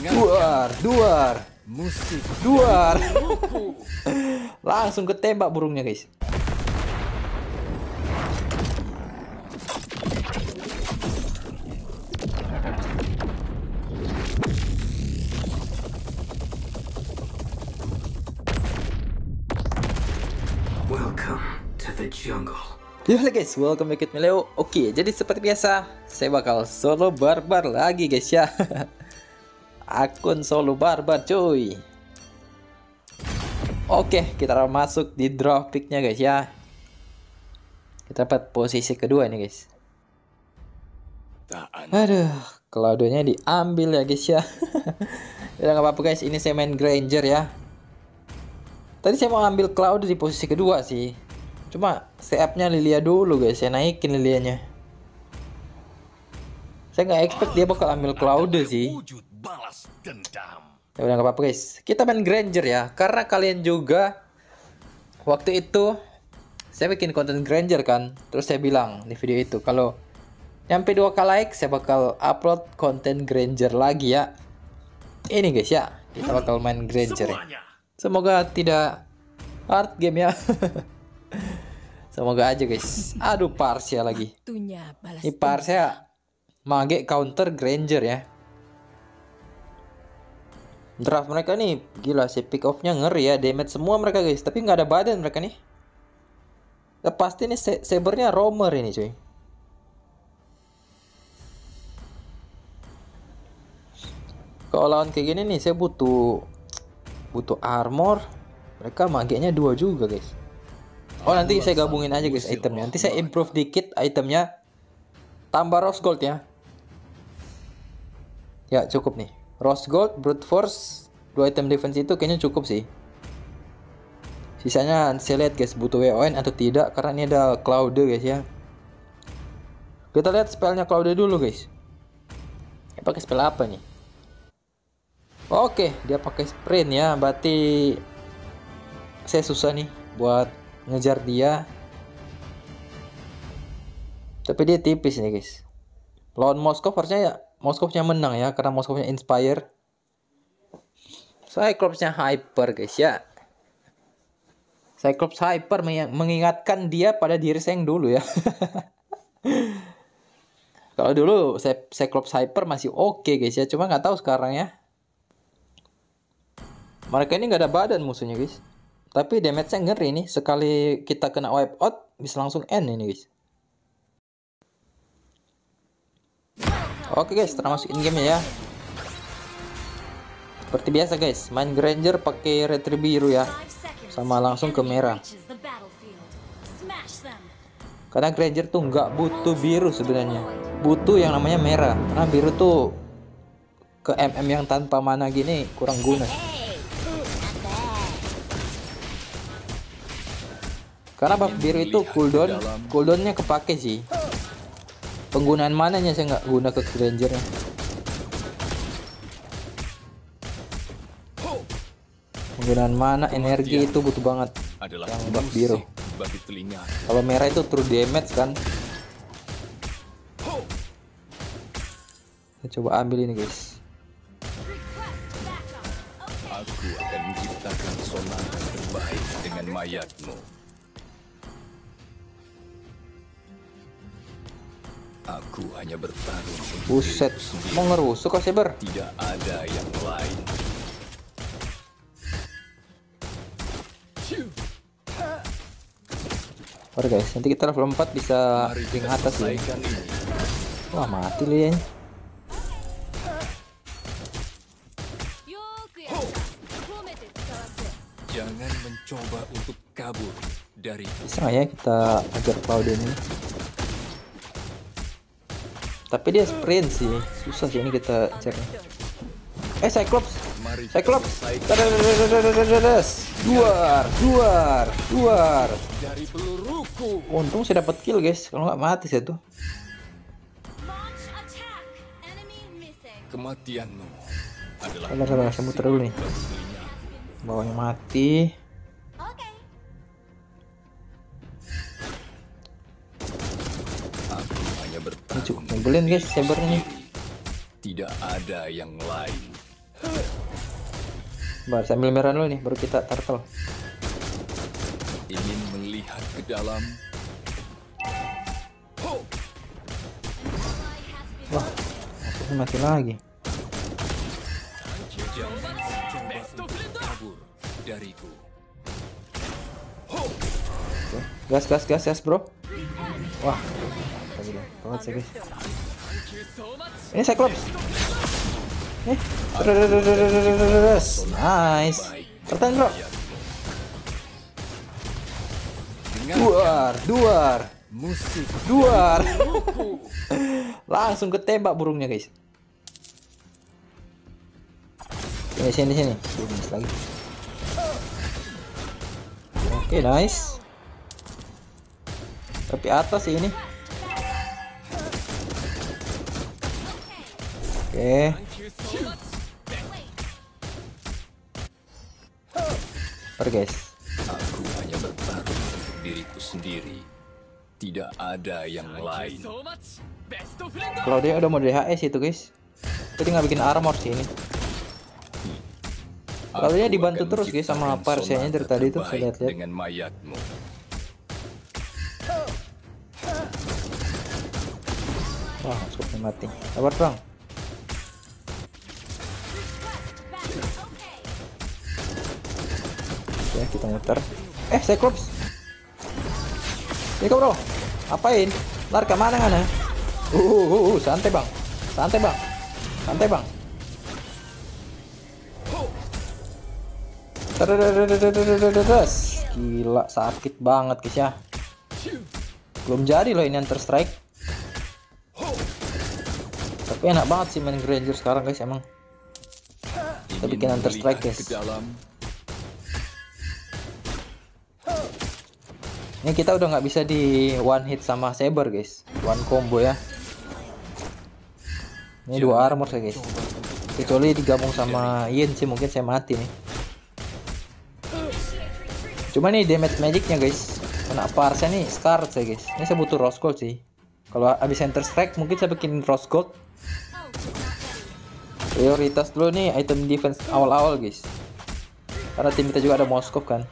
Duar. Duar. Langsung ketembak burungnya, guys. Welcome to the jungle. Halo guys, welcome back to Leo. Oke, jadi seperti biasa, saya bakal solo barbar lagi guys ya. Akun solo barbar cuy. Oke, kita masuk di draw picknya guys ya. Kita dapat posisi kedua nih guys. Aduh, Claudio-nya diambil ya guys ya. Ya nggak apa-apa guys, ini saya main Granger ya. Tadi saya mau ambil Claudio di posisi kedua sih. Cuma setup-nya Lilia dulu guys, saya naikin Lilianya. Saya nggak expect dia bakal ambil Claudio sih. Ya udah nggak apa-apa guys, kita main Granger ya. Karena kalian juga waktu itu saya bikin konten Granger kan. Terus saya bilang di video itu kalau nyampe 2k like saya bakal upload konten Granger lagi ya. Ini guys ya, kita bakal main Granger ya. Semoga tidak hard game ya. Semoga aja guys. Aduh, Parsia lagi. Ini Parsia mage counter Granger ya. Draft mereka nih gila sih, pick off-nya ngeri ya, damage semua mereka guys, tapi nggak ada badan mereka nih. Ya, pasti nih sabernya roamer ini cuy. Kalau lawan kayak gini nih saya butuh armor. Mereka magenya 2 juga guys. Oh nanti saya gabungin aja guys itemnya. Nanti saya improve dikit itemnya. Tambah rose gold ya. Ya cukup nih. Rose gold, brute force, 2 item defense itu kayaknya cukup sih. Sisanya saya lihat guys butuh WON atau tidak. Karena ini ada Claudio guys ya. Kita lihat spellnya Claudio dulu guys. Dia pakai spell apa nih? Oke, dia pakai sprint ya. Berarti saya susah nih buat ngejar dia. Tapi dia tipis nih guys. Lawan Moskov harusnya ya Moskovnya menang ya, karena Moskovnya inspire. Cyclops-nya hyper guys ya. Cyclops hyper mengingatkan dia pada diri saya yang dulu ya. Kalau dulu Cyclops hyper masih oke guys ya, cuma nggak tahu sekarang ya. Mereka ini nggak ada badan musuhnya guys. Tapi damage-nya ngeri nih. Sekali kita kena wipe out bisa langsung end ini guys. Oke guys, kita masuk in game ya. Seperti biasa guys, main Granger pakai retri biru ya. Sama langsung ke merah. Karena Granger tuh nggak butuh biru sebenarnya. Butuh yang namanya merah. Karena biru tuh ke MM yang tanpa mana gini kurang guna. Karena buff biru itu cooldownnya kepake sih. Penggunaan mananya saya nggak guna ke Grangernya. Penggunaan mana energi itu butuh banget yang buff biru. Kalau merah itu true damage kan. Kita coba ambil ini guys. Aku akan menciptakan sonata terbaik dengan mayatmu. Aku hanya bertarung. Buset, mau ngerusuk kok Saber? Tidak ada yang lain. Oke guys, nanti kita level 4 bisa ring atas ya. Wah mati lian. Jangan mencoba untuk kabur dari. Bisa nggak ya kita ajar Claudio ini? Tapi dia sprint sih, susah sih ini kita cari. Cyclops. Duar. Dari peluruku. Untung saya dapat kill guys, kalau nggak mati saya tuh. Kematianmu adalah. Sabar, saya muter dulu nih. Bawahnya mati. Nyebelin guys sabernya nih. Tidak ada yang lain. Bar sambil merah dulu nih, baru kita turtle. Ingin melihat ke dalam. Wah, maksudnya mati lagi. Kabur dariku. Oke. Gas bro. Wah, banget sih guys. Ini Cyclops. Nice. Tertahan bro. Duar. Musik Duar. Langsung ketembak burungnya guys. Sini. Miss lagi. Oke, nice. Tapi atas sih ini. Oke. Guys. Aku hanya bertarung untuk diriku sendiri. Tidak ada yang lain. Kalau dia udah mau DHS itu guys. Jadi nggak bikin armor sih ini. Kalau dia dibantu terus guys sama Parsianya dari tadi tuh saya lihat. Dengan mayatmu. Wah, langsung mati. Sabar bang. Oke, kita muter. Cyclops. Ini bro. Apain? Lari ke mana ngana? Santai bang. Gila, sakit banget guys ya. Belum jadi loh ini Hunter Strike. Tapi enak banget sih main Granger sekarang guys emang. Kita bikin Hunter Strike guys. Ini kita udah nggak bisa di one hit sama Saber guys, one combo ya. Ini 2 armor saya guys. Kecuali digabung sama Yin sih mungkin saya mati nih. Cuma nih damage magicnya guys, kena Parsa nih Scar saya guys. Ini saya butuh Rose Gold sih. Kalau habis Hunter Strike mungkin saya bikin Rose Gold. Prioritas dulu nih item defense awal-awal guys. Karena tim kita juga ada Moskov kan.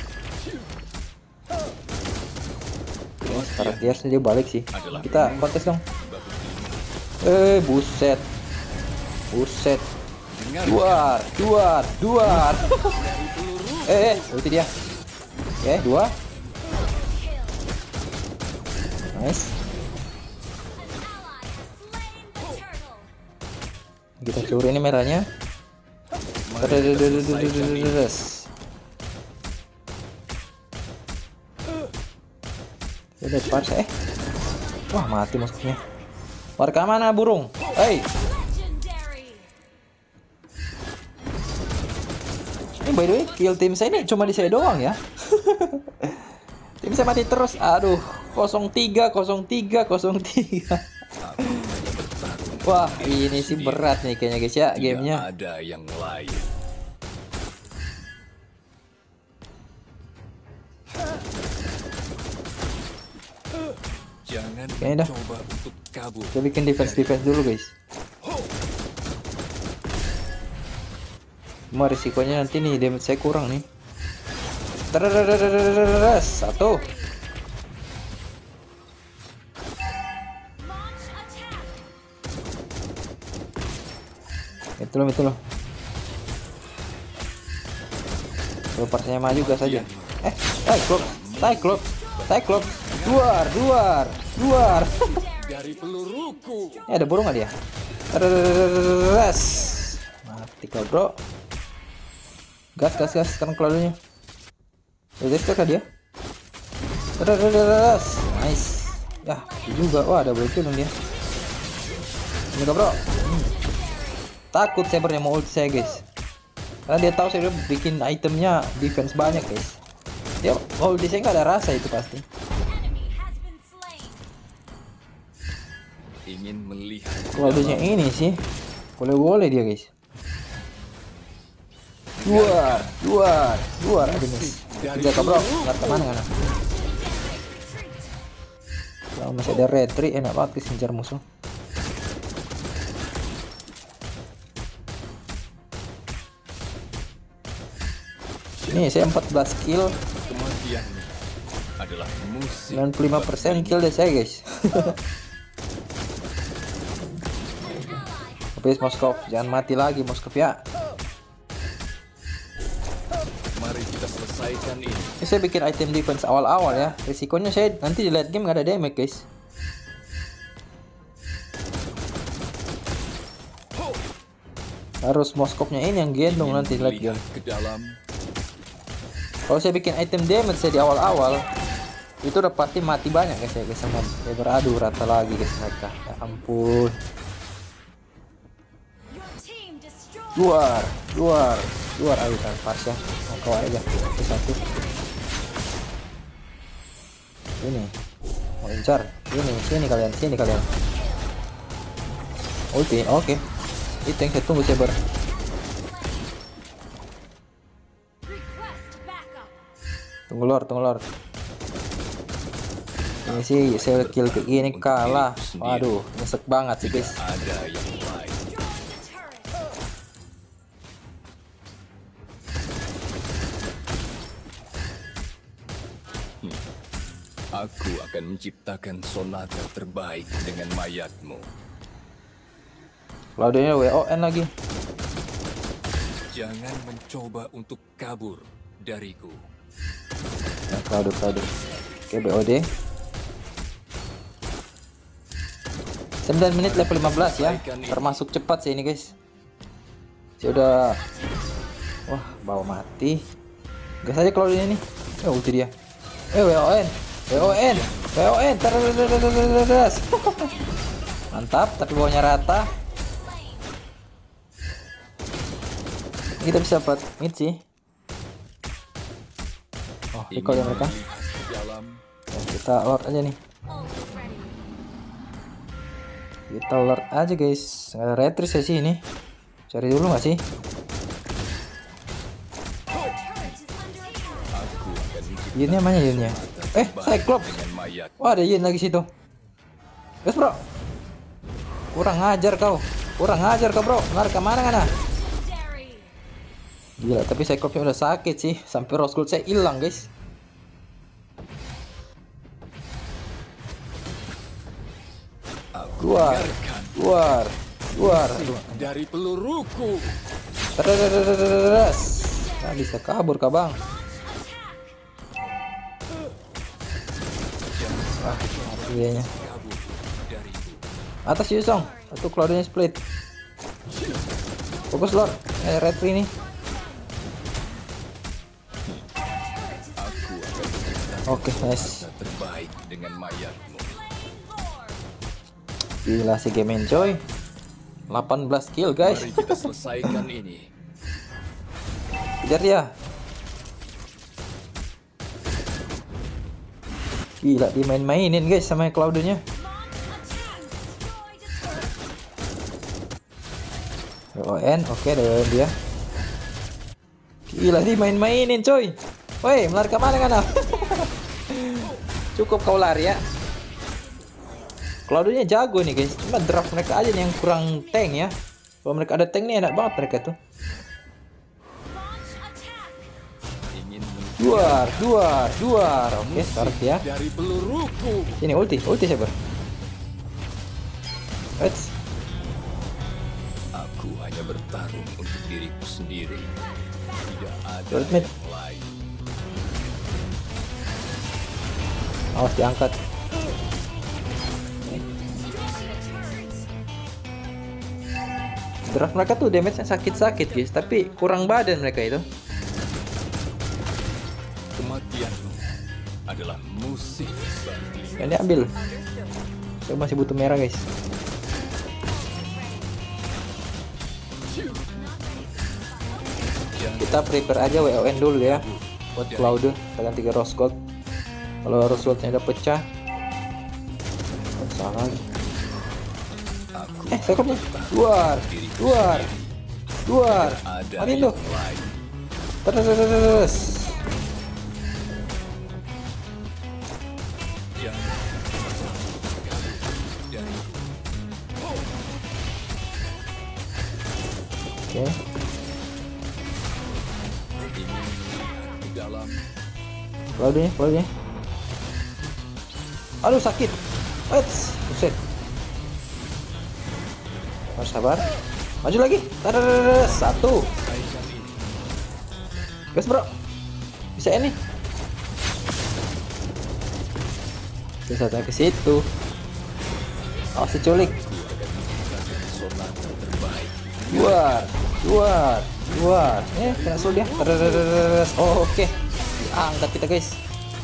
Sekarang dia balik sih. Kita kontes dong. Buset. Duar. Ulti dia. Oke, 2. Nice. Kita curi ini merahnya. Udah Parsa Wah, mati musuhnya. Warga mana burung? Ini by the way kill tim saya ini cuma di saya doang ya. Tim saya mati terus. Aduh, 03. Wah, ini sih berat nih kayaknya guys ya gamenya. Ada yang lain. Jangan coba untuk kabur. Kita bikin defense dulu guys. Cuma risikonya nanti nih damage saya kurang nih. 1. Itu loh. Kalau Parsianya maju gas aja. Cyclops. Duar. Dari peluruku. Ini ada burung nggak dia? Mati kau bro. Gas sekarang kelalunya. Udah kah dia? Nice. Ya, juga. Wah, ada bocil dong dia. Ini kau bro. Takut Sabernya mau ult saya guys. Karena dia tahu saya udah bikin itemnya defense banyak guys. Dia ulti saya nggak ada rasa itu pasti. Ingin melihat. Ultinya ini sih. Boleh dia guys. Duar. Aduh miss. Jaga bro. Nggak kemana kan? Kalau masih ada retri enak banget kejar musuh. Nih saya 14 kill, Kematianmu adalah musik. 95% kill deh saya guys. Habis Moskov, jangan mati lagi Moskov ya. Mari kita selesaikan ini. Ini saya bikin item defense awal-awal ya. Risikonya saya nanti di late game nggak ada damage guys. Harus Moskovnya ini yang gendong nanti late game. Ke dalam. Kalau saya bikin item damage saya di awal-awal, itu udah pasti mati banyak guys ya guys, sama ya beradu rata lagi guys mereka. Ya ampun. Luar ayo kan pas ya. Kau aja satu. Ini mau incar. Sini kalian. Ulti, oke. Itu yang saya tunggu sabar. Tunggu lord. Ini sih saya kill kayak gini kalah. Waduh, nyesek banget sih guys. Ada yang lain. Aku akan menciptakan sonata terbaik dengan mayatmu. Laudenya WON lagi. Jangan mencoba untuk kabur dariku. Nah, Cloud. Oke, BOD. 9 menit level 15 ya. Termasuk cepat sih ini guys. Saya udah wah, bawa mati. Gas aja Cloud ini nih. Ulti dia. WON. Terus. Mantap, tapi bawahnya rata. Kita bisa dapat mid sih. Oh, recall ya mereka. Ya, kita lord aja nih. Kita lord aja guys. Nggak ada retreat saya sih ini. Cari dulu nggak sih? Ini namanya Yinnya. Cyclops. Wah, ada Yin lagi situ. Guys bro. Kurang ngajar kau bro. Lari kemana kana? Gila, tapi Cyclopsnya udah sakit sih. Sampai Rose Gold saya hilang guys. Keluar. Aduh. Dari peluruku. Terus. Nah, bisa kabur kah bang? Dianya. Atas Yusong. Satu Cloudnya split. Fokus lord. Red free nih. Oke, nice. Terbaik dengan mayatmu. Gila si game enjoy. 18 kill guys. Mari kita selesaikan ini. Kejar dia. Gila dimain-mainin guys sama Cloudnya. ON, oke ada dia. Gila dimain-mainin coy. Woi, melari ke mana kana? Cukup kau lari ya. Cloudnya jago nih guys. Cuma draft mereka aja nih yang kurang tank ya. Kalau mereka ada tank nih enak banget mereka tuh. Duar. Oke, start ya. Dari peluruku. Sini ulti sabar. Let's. Aku hanya bertarung untuk diriku sendiri. Tidak ada Ultimate. yang lain. Awas diangkat. Draft mereka tuh damage-nya sakit-sakit guys, tapi kurang badan mereka itu. Kematianmu adalah musik bagi Yang diambil. Saya masih butuh merah guys. Kita prepare aja WON dulu ya buat Cloud. Kita ganti ke Rose Gold. Kalau Rose Goldnya udah pecah, salah lagi. Cyclops Duar. Matiin tuh. Terus. Oke. dalam. Claude. Aduh sakit. Eits, buset. Harus sabar. Maju lagi. Tadadadada, 1. Gas bro. Bisa ini. Bisa ke situ. Oh, si culik. Luar. Kena sul dia. Oh, oke. Angkat kita, guys.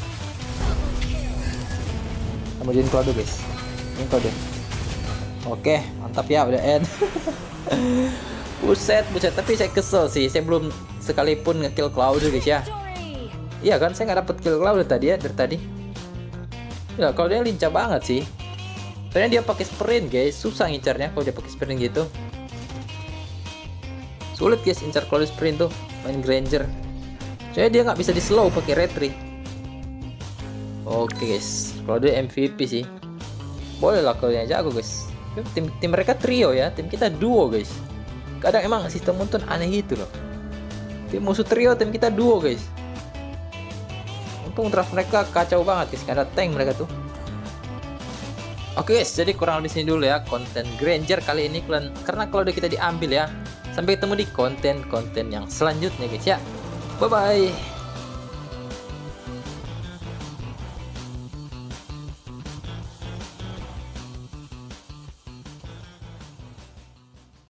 Kemudian Claude, guys. Ini Claude. Oke, mantap ya, udah end. Buset. Tapi saya kesel sih. Saya belum sekalipun ngekill Claude, guys ya. Iya kan, saya nggak dapet kill Claude tadi ya, dari tadi. Ya, Claude lincah banget sih. Soalnya dia pakai sprint, guys. Susah ngincarnya kalau dia pakai sprint gitu. Sulit, guys, incar Claude sprint tuh main Granger. Soalnya dia nggak bisa di slow pakai retri. Oke, guys, Claude MVP sih. Boleh lah kalau dia jago, guys. Tim mereka trio ya, tim kita duo, guys. Kadang emang sistem Muntun aneh gitu loh. Tim musuh trio, tim kita duo, guys. Untung draft mereka kacau banget, guys. Karena tank mereka tuh. Oke, guys, jadi kurang di sini dulu ya konten Granger kali ini, karena kalau udah kita diambil ya. Sampai ketemu di konten-konten yang selanjutnya, guys ya. Bye bye.